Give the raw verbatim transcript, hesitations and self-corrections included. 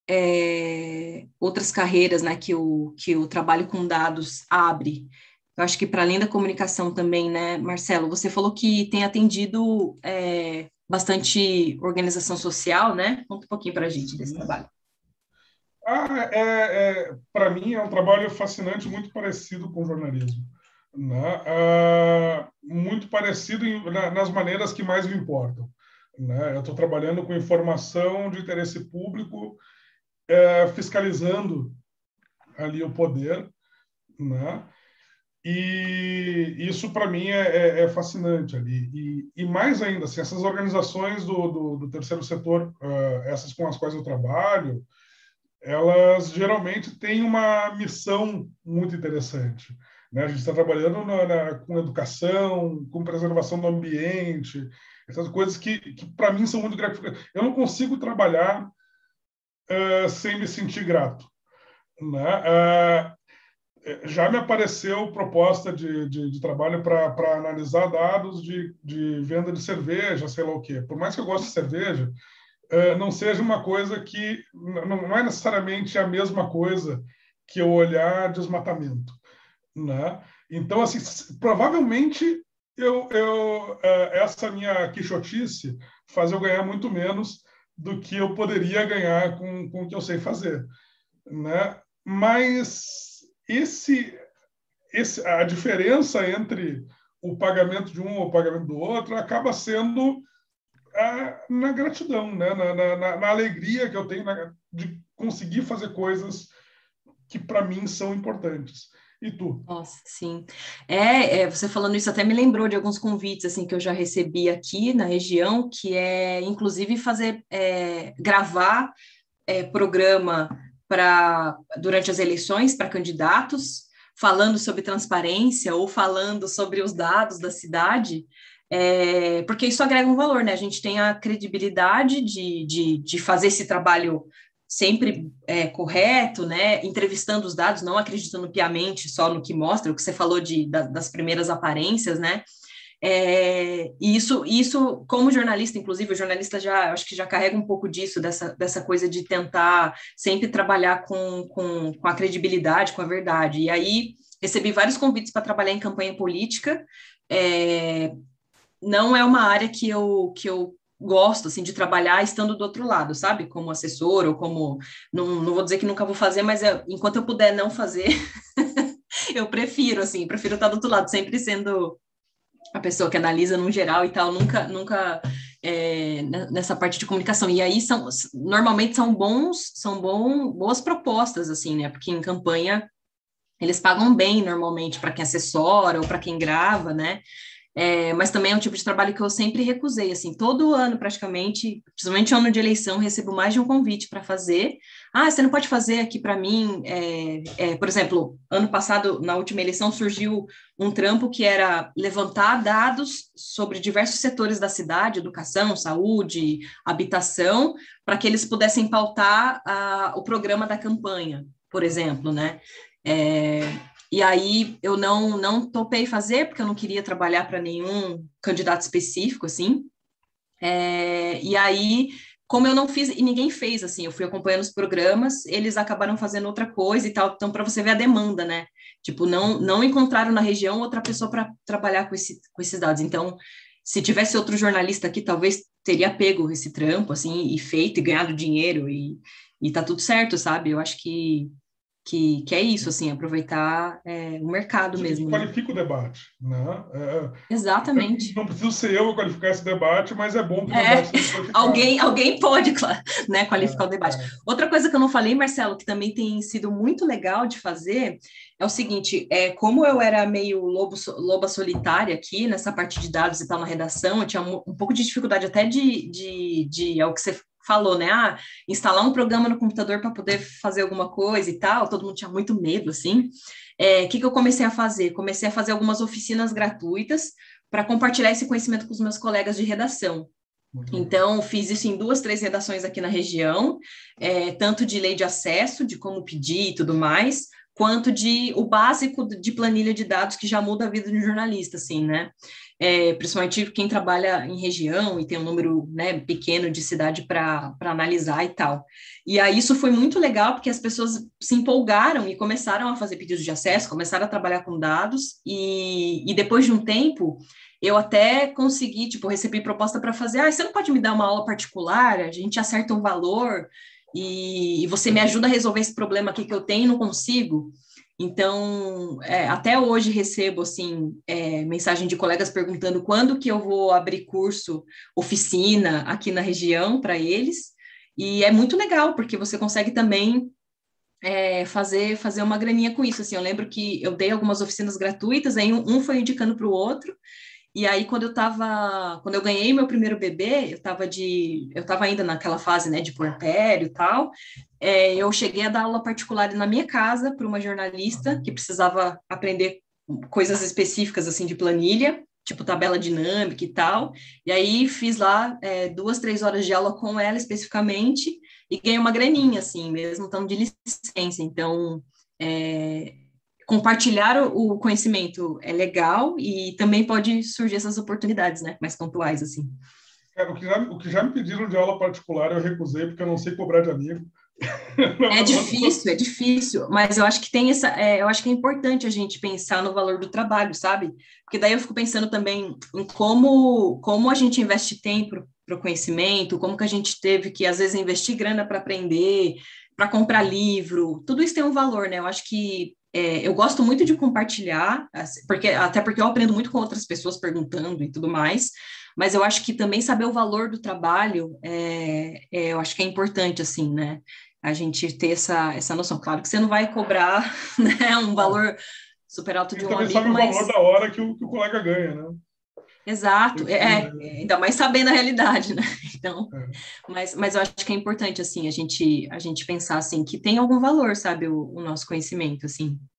é, outras carreiras, né, que o, que o trabalho com dados abre. Eu acho que para além da comunicação também, né, Marcelo, você falou que tem atendido é, bastante organização social, né? Conta um pouquinho para a gente desse Sim. trabalho. Ah, é, é, para mim é um trabalho fascinante, muito parecido com o jornalismo, né? Ah, muito parecido em, na, nas maneiras que mais me importam, né? Eu estou trabalhando com informação de interesse público, é, fiscalizando ali o poder, né? E isso para mim é, é, é fascinante ali. E, e mais ainda, assim, essas organizações do, do, do terceiro setor, uh, essas com as quais eu trabalho, elas geralmente têm uma missão muito interessante, né? A gente está trabalhando na, na, com educação, com preservação do ambiente, essas coisas que, que para mim são muito gratificantes. Eu não consigo trabalhar uh, sem me sentir grato, né? Uh, já me apareceu proposta de, de, de trabalho para analisar dados de, de venda de cerveja, sei lá o quê. Por mais que eu goste de cerveja, não seja uma coisa que não é necessariamente a mesma coisa que eu olhar desmatamento, né? Então, assim, provavelmente eu, eu essa minha quixotice faz eu ganhar muito menos do que eu poderia ganhar com, com o que eu sei fazer, né? Mas esse, esse a diferença entre o pagamento de um ou o pagamento do outro acaba sendo na gratidão, né? na, na, na alegria que eu tenho na, de conseguir fazer coisas que para mim são importantes. E tu? Nossa, sim. É, é, você falando isso até me lembrou de alguns convites assim que eu já recebi aqui na região, que é inclusive fazer é, gravar é, programa para durante as eleições para candidatos, falando sobre transparência ou falando sobre os dados da cidade, é, porque isso agrega um valor, né? A gente tem a credibilidade de, de, de fazer esse trabalho sempre é, correto, né? Entrevistando os dados, não acreditando piamente só no que mostra, o que você falou de, da, das primeiras aparências, né? É, e isso, isso, como jornalista, inclusive, o jornalista já, acho que já carrega um pouco disso, dessa, dessa coisa de tentar sempre trabalhar com, com, com a credibilidade, com a verdade. E aí, recebi vários convites para trabalhar em campanha política. É, não é uma área que eu, que eu gosto, assim, de trabalhar estando do outro lado, sabe? Como assessor ou como... Não, não vou dizer que nunca vou fazer, mas é, enquanto eu puder não fazer, eu prefiro, assim, prefiro estar do outro lado, sempre sendo a pessoa que analisa no geral e tal, nunca, nunca é, nessa parte de comunicação. E aí são, normalmente são bons, são bom, boas propostas, assim, né? Porque em campanha eles pagam bem normalmente para quem assessora ou para quem grava, né? É, mas também é um tipo de trabalho que eu sempre recusei, assim, todo ano praticamente, principalmente ano de eleição, recebo mais de um convite para fazer. Ah, você não pode fazer aqui para mim, é, é, por exemplo, ano passado, na última eleição, surgiu um trampo que era levantar dados sobre diversos setores da cidade, educação, saúde, habitação, para que eles pudessem pautar a, o programa da campanha, por exemplo, né? É, e aí eu não, não topei fazer, porque eu não queria trabalhar para nenhum candidato específico, assim. É, e aí, como eu não fiz, e ninguém fez, assim, eu fui acompanhando os programas, eles acabaram fazendo outra coisa e tal. Então, para você ver a demanda, né? Tipo, não, não encontraram na região outra pessoa para trabalhar com, esse, com esses dados. Então, se tivesse outro jornalista aqui, talvez teria pego esse trampo, assim, e feito, e ganhado dinheiro, e, e tá tudo certo, sabe? Eu acho que que, que é isso, assim, aproveitar é, o mercado Que mesmo, né? qualifica o debate, né? É, Exatamente. não preciso ser eu a qualificar esse debate, mas é bom que o É, debate seja qualificado. alguém, alguém pode, né, qualificar o É, debate. é. Outra coisa que eu não falei, Marcelo, que também tem sido muito legal de fazer, é o seguinte, é, como eu era meio lobo, loba solitária aqui, nessa parte de dados e tal, na redação, eu tinha um, um pouco de dificuldade até de, de, de, é o que você falou, né, ah, instalar um programa no computador para poder fazer alguma coisa e tal, todo mundo tinha muito medo, assim. É, o que, que eu comecei a fazer? Comecei a fazer algumas oficinas gratuitas para compartilhar esse conhecimento com os meus colegas de redação. Muito legal. Então, fiz isso em duas, três redações aqui na região, é, tanto de lei de acesso, de como pedir e tudo mais, quanto de o básico de planilha de dados que já muda a vida de um jornalista, assim, né? É, principalmente quem trabalha em região e tem um número, né, pequeno de cidade para analisar e tal. E aí isso foi muito legal, porque as pessoas se empolgaram e começaram a fazer pedidos de acesso, começaram a trabalhar com dados, e, e depois de um tempo, eu até consegui, tipo, recebi proposta para fazer, ah, você não pode me dar uma aula particular, a gente acerta um valor, e, e você me ajuda a resolver esse problema aqui que eu tenho e não consigo. Então, é, até hoje recebo, assim, é, mensagem de colegas perguntando quando que eu vou abrir curso, oficina aqui na região para eles, e é muito legal, porque você consegue também é, fazer, fazer uma graninha com isso, assim, eu lembro que eu dei algumas oficinas gratuitas, aí um, um foi indicando para o outro, e aí, quando eu tava, quando eu ganhei meu primeiro bebê, eu tava de, eu tava ainda naquela fase, né, de puerpério e tal, é, eu cheguei a dar aula particular na minha casa para uma jornalista que precisava aprender coisas específicas, assim, de planilha, tipo tabela dinâmica e tal, e aí fiz lá é, duas, três horas de aula com ela especificamente, e ganhei uma graninha, assim, mesmo estando de licença, então... É, compartilhar o conhecimento é legal e também pode surgir essas oportunidades, né, mais pontuais, assim. Cara, o que já, o que já me pediram de aula particular, eu recusei, porque eu não sei cobrar de amigo. É difícil, é difícil, mas eu acho que tem essa, é, eu acho que é importante a gente pensar no valor do trabalho, sabe? Porque daí eu fico pensando também em como, como a gente investe tempo para o conhecimento, como que a gente teve que, às vezes, investir grana para aprender, para comprar livro, tudo isso tem um valor, né? Eu acho que é, eu gosto muito de compartilhar, assim, porque, até porque eu aprendo muito com outras pessoas perguntando e tudo mais, mas eu acho que também saber o valor do trabalho, é, é, eu acho que é importante, assim, né? A gente ter essa, essa noção. Claro que você não vai cobrar, né, um valor super alto Ele de um também amigo, sabe o valor mas... da hora que o, que o colega ganha, né? Exato, Porque, é, é, ainda mais sabendo a realidade, né? Então, é, mas, mas eu acho que é importante, assim, a gente, a gente pensar, assim, que tem algum valor, sabe, o, o nosso conhecimento, assim.